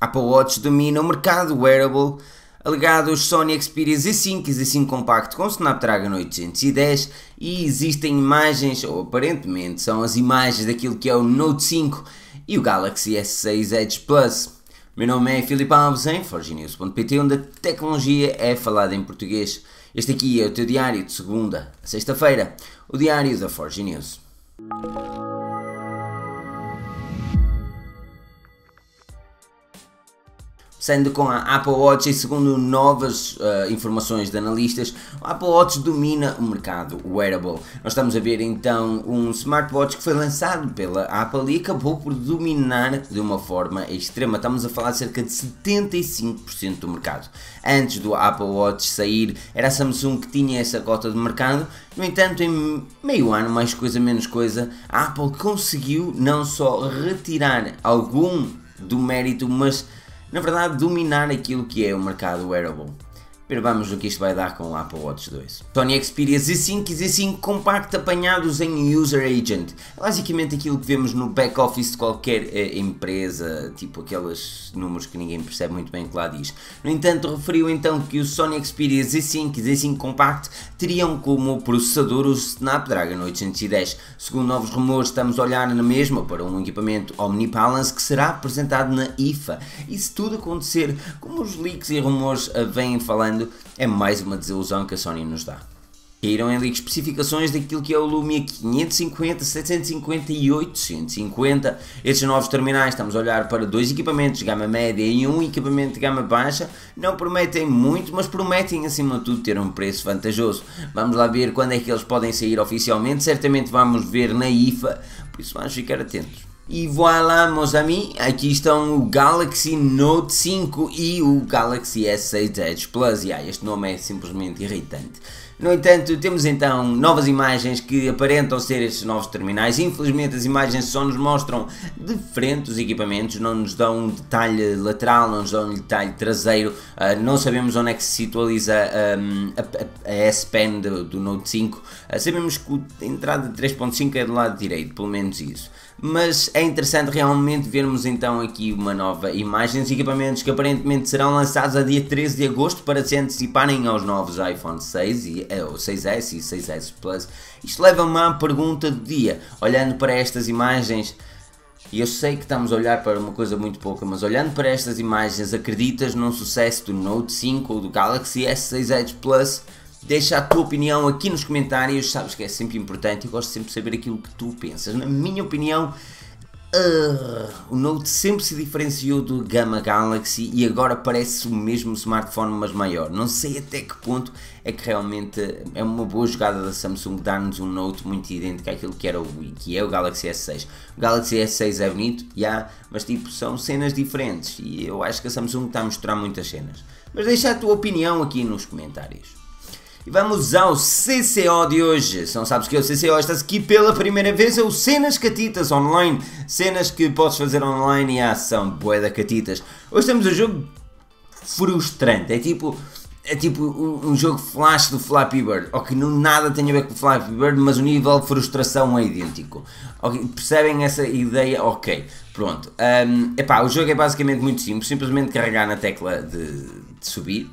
Apple Watch domina o mercado wearable, alegados Sony Xperia Z5 e Z5 Compact com Snapdragon 810 e existem imagens, ou aparentemente são as imagens daquilo que é o Note 5 e o Galaxy S6 Edge Plus. Meu nome é Filipe Alves em forgenews.pt, onde a tecnologia é falada em português. Este aqui é o teu diário de segunda a sexta-feira, o diário da Forge News. Sendo com a Apple Watch, e segundo novas informações de analistas, o Apple Watch domina o mercado wearable. Nós estamos a ver então um smartwatch que foi lançado pela Apple e acabou por dominar de uma forma extrema. Estamos a falar de cerca de 75% do mercado. Antes do Apple Watch sair, era a Samsung que tinha essa cota de mercado. No entanto, em meio ano, mais coisa menos coisa, a Apple conseguiu não só retirar algum do mérito, mas na verdade dominar aquilo que é o mercado wearable. Pero vamos o que isto vai dar com o Apple Watch 2. Sony Xperia Z5 e Z5 Compact apanhados em User Agent. É basicamente aquilo que vemos no back-office de qualquer empresa, tipo aqueles números que ninguém percebe muito bem o que lá diz. No entanto, referiu então que o Sony Xperia Z5 e Z5 Compact teriam como processador o Snapdragon 810. Segundo novos rumores, estamos a olhar na mesma para um equipamento Omnibalance que será apresentado na IFA. E se tudo acontecer como os leaks e rumores vêm falando, é mais uma desilusão que a Sony nos dá. Caíram em leaks especificações daquilo que é o Lumia 550, 750 e 850. Estes novos terminais, estamos a olhar para dois equipamentos de gama média e um equipamento de gama baixa. Não prometem muito, mas prometem acima de tudo ter um preço vantajoso. Vamos lá ver quando é que eles podem sair oficialmente. Certamente vamos ver na IFA, por isso vamos ficar atentos. E voilà, meus amigos, aqui estão o Galaxy Note 5 e o Galaxy S6 Edge Plus. Este nome é simplesmente irritante. No entanto, temos então novas imagens que aparentam ser estes novos terminais. Infelizmente as imagens só nos mostram de frente os equipamentos, não nos dão um detalhe lateral, não nos dão um detalhe traseiro, não sabemos onde é que se situaliza a S Pen do Note 5, sabemos que a entrada de 3.5 é do lado direito, pelo menos isso. Mas é interessante realmente vermos então aqui uma nova imagem dos equipamentos que aparentemente serão lançados a dia 13 de agosto para se anteciparem aos novos iPhone 6 e o 6S e 6S Plus. Isto leva-me à pergunta do dia, olhando para estas imagens, e eu sei que estamos a olhar para uma coisa muito pouca, mas olhando para estas imagens, acreditas num sucesso do Note 5 ou do Galaxy S6 Edge Plus? Deixa a tua opinião aqui nos comentários, sabes que é sempre importante, eu gosto sempre de saber aquilo que tu pensas. Na minha opinião, o Note sempre se diferenciou do gama Galaxy e agora parece o mesmo smartphone, mas maior. Não sei até que ponto é que realmente é uma boa jogada da Samsung dar-nos um Note muito idêntico àquilo que era que é o Galaxy S6. O Galaxy S6 é bonito, mas tipo, são cenas diferentes e eu acho que a Samsung está a mostrar muitas cenas. Mas deixa a tua opinião aqui nos comentários. E vamos ao CCO de hoje. Se não sabes que é o CCO, estás aqui pela primeira vez, é o Cenas Catitas Online. Cenas que podes fazer online e são bué da catitas. Hoje temos um jogo frustrante, é tipo um jogo flash do Flappy Bird, que não nada tem a ver com o Flappy Bird, mas o nível de frustração é idêntico. Percebem essa ideia? Ok, pronto. O jogo é basicamente muito simples, simplesmente carregar na tecla de subir.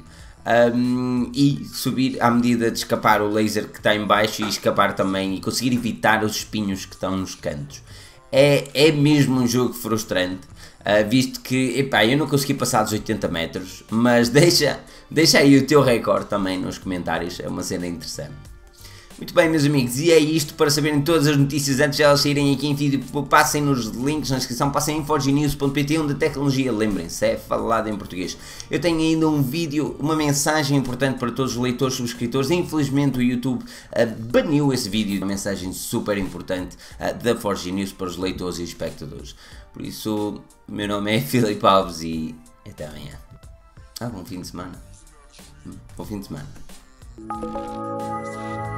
E subir à medida de escapar o laser que está em baixo e escapar também e conseguir evitar os espinhos que estão nos cantos. É mesmo um jogo frustrante, visto que eu não consegui passar dos 80 metros, mas deixa aí o teu recorde também nos comentários, é uma cena interessante. Muito bem, meus amigos, e é isto. Para saberem todas as notícias antes de elas saírem aqui em vídeo, passem nos links na descrição, passem em forgenews.pt, onde a tecnologia, lembrem-se, é falada em português. Eu tenho ainda um vídeo, uma mensagem importante para todos os leitores, subscritores. Infelizmente o YouTube baniu esse vídeo, uma mensagem super importante da Forge News para os leitores e espectadores. Por isso, o meu nome é Filipe Alves e até amanhã. Bom fim de semana. Bom fim de semana.